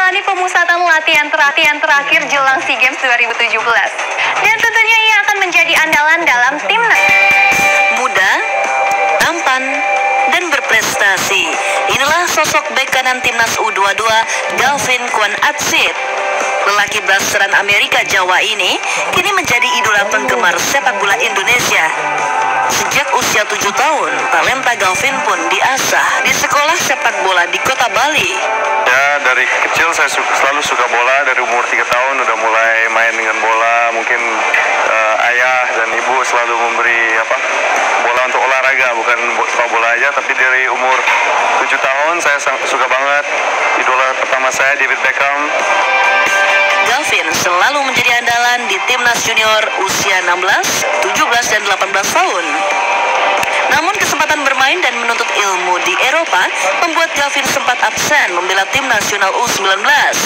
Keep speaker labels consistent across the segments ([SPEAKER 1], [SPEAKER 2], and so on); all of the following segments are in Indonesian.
[SPEAKER 1] menjalani pemusatan latihan terakhir jelang SEA Games 2017. Dan tentunya ia akan menjadi andalan dalam timnas.
[SPEAKER 2] Muda, tampan, dan berprestasi. Inilah sosok bek kanan timnas U22 Galvin Kwan Atsit. Lelaki blasteran Amerika Jawa ini kini menjadi idola penggemar sepak bola Indonesia. Sejak usia 7 tahun, talenta Galvin pun diasah di sekolah sepak bola di kota Bali.
[SPEAKER 3] Ya, dari kecil saya selalu suka bola. Dari umur 3 tahun udah mulai main dengan bola. Mungkin ayah dan ibu selalu memberi bola untuk olahraga, bukan sepak bola aja. Tapi dari umur 7 tahun saya suka banget. Idola pertama saya David Beckham.
[SPEAKER 2] Galvin selalu menjadi andalan di timnas junior usia 16, 17, dan 18 tahun. Namun kesempatan bermain dan menuntut ilmu di Eropa membuat Galvin sempat absen membela tim nasional U19.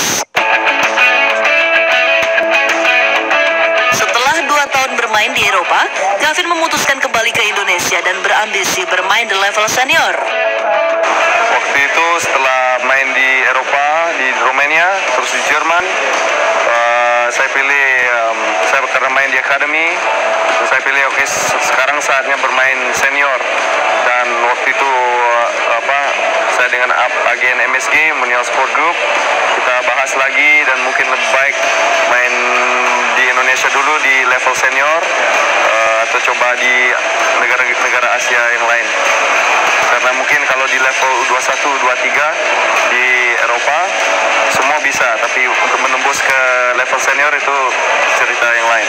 [SPEAKER 2] Setelah 2 tahun bermain di Eropa, Galvin memutuskan kembali ke Indonesia dan berambisi bermain di level senior.
[SPEAKER 3] Waktu itu setelah main di Eropa, di Romania, terus di Jerman, saya pilih, karena main di akademi, saya pilih sekarang saatnya bermain senior. Dan waktu itu saya dengan agen MSG, Mundial Sport Group, kita bahas lagi dan mungkin lebih baik main di Indonesia dulu di level senior, atau coba di negara Asia yang lain. Karena mungkin kalau di level U21, U23 di Eropa semua bisa, tapi untuk menembus ke level senior itu cerita yang lain.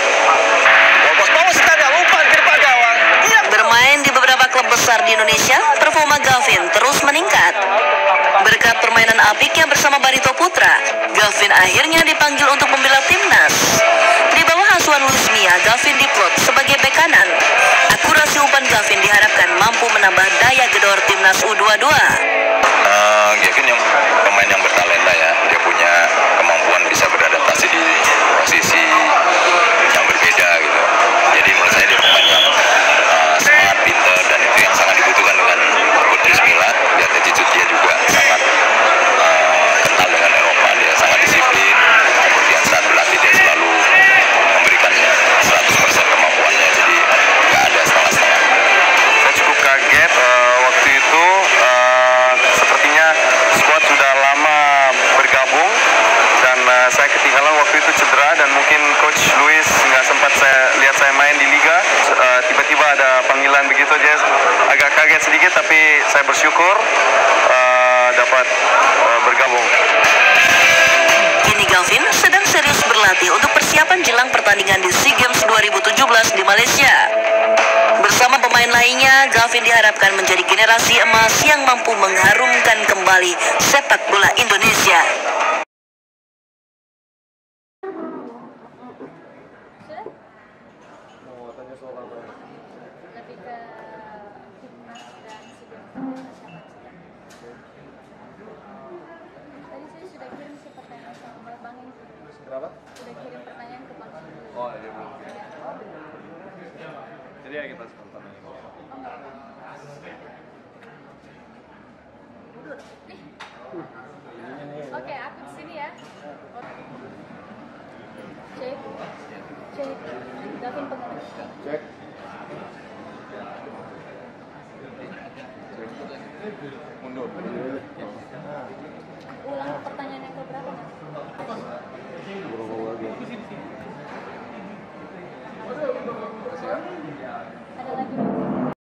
[SPEAKER 2] Bermain di beberapa klub besar di Indonesia, performa Galvin terus meningkat. Berkat permainan apiknya bersama Barito Putra, Galvin akhirnya dipanggil untuk membela timnas. Di bawah asuhan Luis Mia, Galvin diplot sebagai bek kanan. Akurasi umpan Galvin diharapkan mampu menambah daya gedor timnas U22.
[SPEAKER 4] Galvin yang pemain yang bertalenta ya, dia punya kemampuan bisa beradaptasi di posisi yang berbeda gitu. Jadi menurut saya dia pemain yang smart, pintar, dan itu yang sangat dibutuhkan dengan Coach Luis Milla. Lihat attitude dia juga sangat kental dengan Eropa, dia sangat disiplin. Kemudian saat berlatih dia selalu memberikan 100% kemampuannya, jadi nggak ada setengah-setengah.
[SPEAKER 3] Saya cukup kaget waktu itu, sepertinya squad sudah lama bergabung dan saya ketinggalan waktu itu cedera, dan mungkin Coach Luis nggak sempat lihat saya main di liga. Tiba-tiba ada panggilan begitu aja, agak kaget sedikit, tapi saya bersyukur dapat bergabung.
[SPEAKER 2] Kini Galvin sedang serius berlatih untuk persiapan jelang pertandingan di SEA Games 2017 di Malaysia. Bersama pemain lainnya, Galvin diharapkan menjadi generasi emas yang mampu mengharumkan kembali sepak bola Indonesia.
[SPEAKER 5] Kenapa?
[SPEAKER 6] Udah kirim pertanyaan ke Bang.
[SPEAKER 5] Oh, dia belum kirim. Jadi ya kita spontan aja.
[SPEAKER 6] Oke, aku di sini ya. Cek. Cek. Gavin pengen.
[SPEAKER 5] Cek. Mundur.